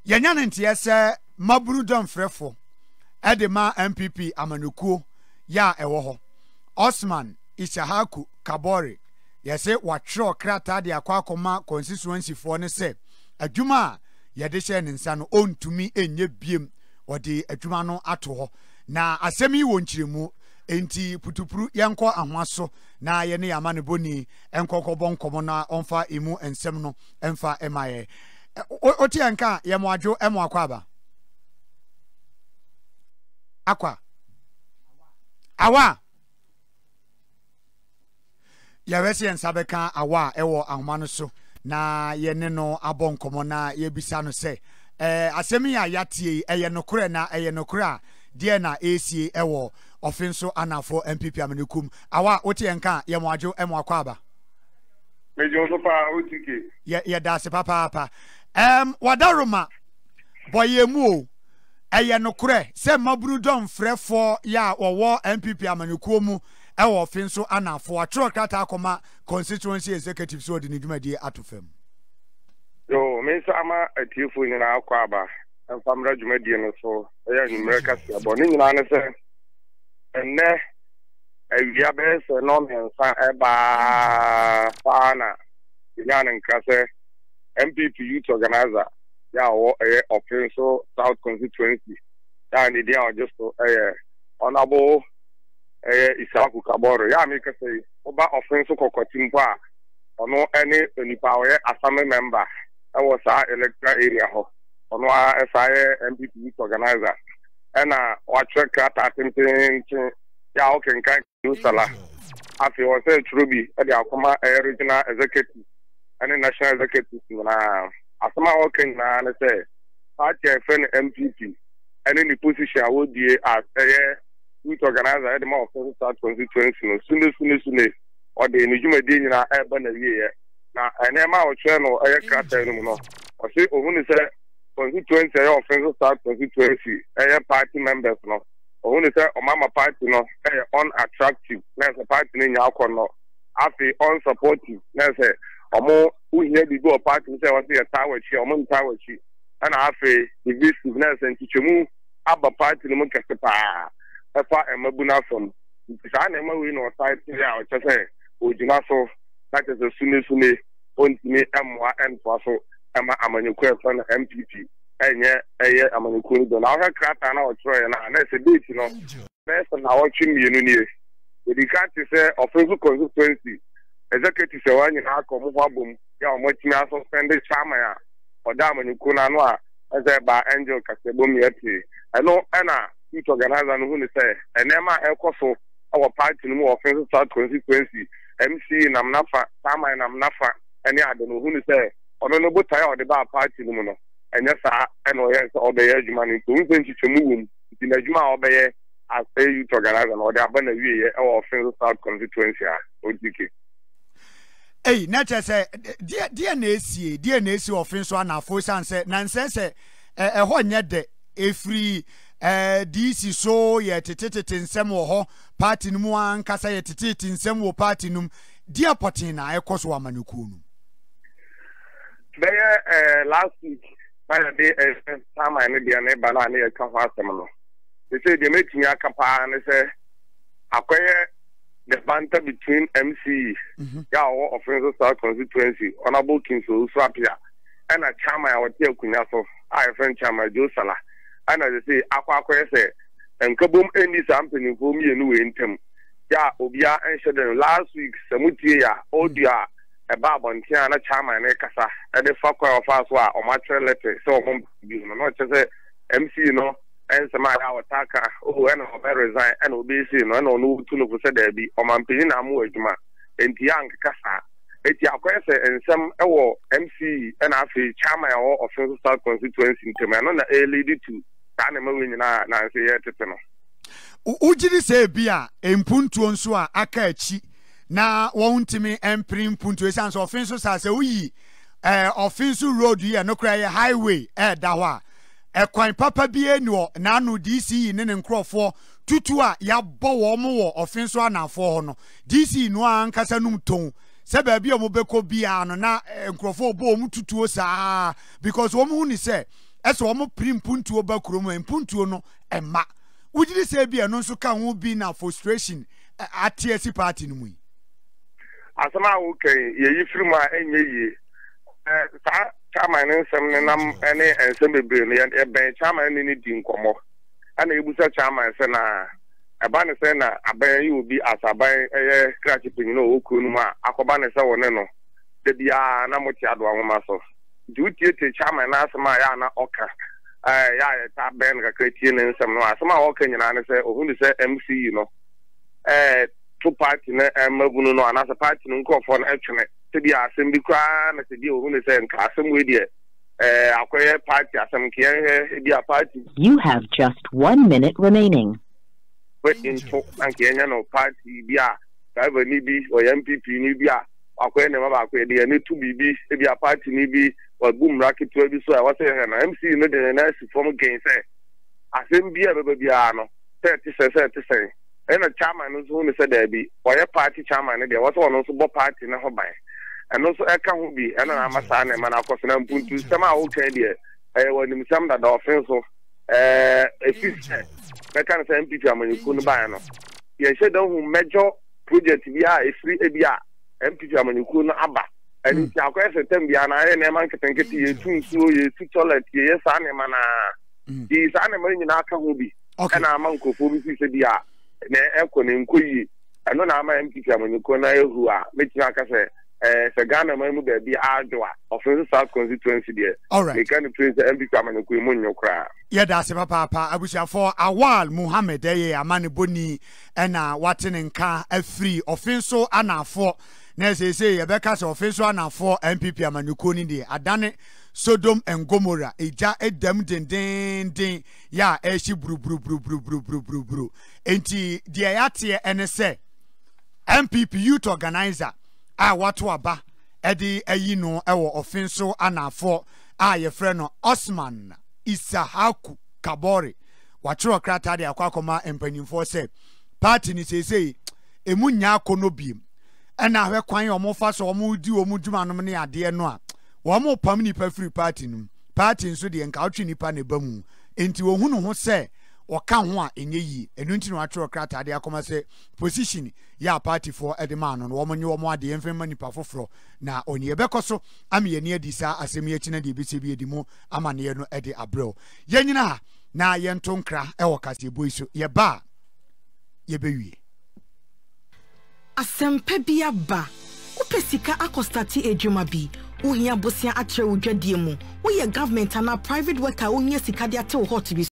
Yanyane ntiye se maburu dom frefo edema NPP amanukuo ya ewo ho Osman Ishahaku Kabore yese watro krata de akwa constituency fo ne se adwuma yede hye ne nsa no ontumi enye biem odi adwuma no ato ho na asemi wo nkyiremu enti putupuru yenko ahwaso na ye ne yama ne boni enkoko bonkomo na onfa emu ensem no emfa emaye oti anka ye moadwo emo akwa awa ya wesi ensabeka awa ewo ahoma no so na ye ne no abonkomo na ye bisa no se asemi ya yatie eye nokure na eye nokure a de na AC ewo ofinso anafo NPP amanikum awa oti enka ye moadwo emo akwa mejo so pa otike ye da se papa wadaroma boyemu eye nokure se maburu dom frefo ya wowo NPP amanikuo mu ewo finso anafo atro kata akoma constituency executive so de nidwumadi atofam yo me sama atiefo nyina akwa aba famra dwumadi no so eya nyimre kasi abo ni nyina ne se enne awia be se no mensa eba fana nyana nkase NPP youth organizer ya wo offenso South constituency ya ni dia just honorable Isaku Kaboro ya mi kase oba offenso kokotimpo a ono ene onipa we assembly member e was a electoral area ho ono a NPP youth organizer ena wa check ata tintin ya okenka usala afi o se trubi e de akoma regional executive and national executive na asama oken na ne say party FN NPP and any position I would be as youth organizer at the mouth of South constituency no sune or the nijumadi na eba na wie na enema o channel krata no no o say ohun say constituency of South constituency party members no ohun say o mama party no unattractive na party ni nya akono afi unsupportive na say omo uhie bi go party say what say tawachi omo ntawachi ana afi divisiveness and tichemu aba party no mkesepa efa emabuna from isa na ema we no site ya o chese ojina so that is a sune ontimi emwa enfo so ema amanyeku efa na NPP enye eye amanyeku do na o krata na o tro na se date no na na o twimienu nie the can't say offensive constituency executive say one na akomo abom ya omotimi suspend chama ya odamanyeku na no a eze ba angel kasebom yeti eno na youth organizer no hu say enema ekoso our party no offensive South constituency MC namnafa chama namnafa ene ade no hu say ono no botai o de ba party no no enye sa eno ye so obeye adwuma ni to nse chichemu wom ti na adwuma obeye as a youth organizer no de abana wiye e offensive South constituency a odike na chese die na esi offensive anafo sanse na nse ho nye de efri DC so ye tetete nsem wo ho party no mu ankasa ye tetete nsem wo party num dia potin na ekoso amanuku nu last week by the day time I need the neighbor na e kan fa no they say they make me akapa and say akoye the banter between MC ya o offensive South constituency honorable King so Swapia and a chama ya wote akunya so I friend chama Josala and as they say akwa say nkabom any something for me enu we ntem ya obia enshede last week samutie ya odia eba bontia na chama na kasa e de fakwa of us wa o match letter so o bi no say MC no and some our attacker and resign and obese no no to no say there be o mampini na mu adwuma enti yank kasa eti akwese ensem ewo MC and afi chairman of offensive South constituency ntem no na lead to na ma wenyi na say yetete no ujiri say bia empuntuo nso a aka achi na wontimi emprim puntuo esan so offensive say uyi offensive road here no kra highway da ho a ekwan papa bie ni o na anu DC ne nkrofo tutu a ya bo wo mo wo offensive anafo ho no DC no ankasa num ton se ba bia mo beko bia no na nkrofo bo mo tutuo saa because wo mo hu ni se ɛsɛ wɔn piri mpuntuo ba kurom mpuntuo no ɛma wogye sɛ bi ɛno nso ka ho bi na frustration ate asi party no mu yi asama wo kai yeyi firim a enye yi sa chairman nsɛm ne nam ne nsɛm bebree no yɛbɛn chairman ne di nkɔmmɔ ana ebusa chairman sɛ na ɛba ne sɛ na aban yi obi asaban ɛyɛ scratch pinyi no okuro no mu a akɔba ne sɛ wɔne no da bia na mo ti ado ahoma so duty te chairman na asɛm a ya na ɔka ya ta ben ka kretie ne nsɛm no asɛm a ɔka nyina ne sɛ ohun sɛ MCU no to party na mabunu no anasa party no nkɔfɔ no atwene te bia asɛm bi kwa na te bia ohun sɛ nka asɛm we die akoye party asɛm kiye bia party. You have just 1 minute remaining. But into anke no party bia ka ni bi o NPP ni bia akoye ne maba akoye de ne tu bibi bia party ni bi wa boom racket to bi so a wase na MC no de na si form gain say asem bia beba bia no 30 and a chairman no so ne say there be or party chairman there was one so bo party na ho ban and also e ka ho bi and na amasa na man akoso na mpuntu sama o kan there woni msam da offense so efisɛ na kan sɛ MPP amanyiko no ban no ye hye da hu major project bi a efiri ebi a MPP amanyiko no aba and ti akoye setem bia na ye na man ketenkete ye tunsuo ye tu toilet ye sa ne mana di sa ne man nyina aka ho bi na amankofo bi fi se bi a na ekɔ ne nkoyi ɛno na ama MPP amanyiko na ehu a metia aka sɛ se Ghana man mu ba bi adwa offense South constituency there they can praise the MPP amanyiko mu nyokra ye da se papa abusiafo Awal Muhammad amane boni na watene nka afri offense anafo na say ye beka se offense anafo MPP amanyiko ni de adane Sodom and Gomorrah eja edam den ya eshi bru enti de yate ene se MPP youth organizer watu aba edi ayi no ewo offense anafo ye frɛ no Osman Isahaku Kabore watro krata de akwakoma empanimfo se party ni sesei emu nya akono biem na hwe kwan omofa so omudi omudwuma no ne ade no a wo pam nipa free party no party nso de nka otwe nipa ne bamu enti wo hunu ho se oka ho a enye yi enu nti no watro krata de akoma se position ya party for edman no wo monye wo ade emfema nipa foforo na oni ebekoso ame ni adisa asem ye kina de bese bi edimu amane no ede abrel yenyina ha na yento nkra wo kase boiso ye ba ye bewie asempa bia ba upesika akostati ejuma bi uhia bosia atre odwadie mu wo ye government na private worker wo nya sika de ate wo hot bi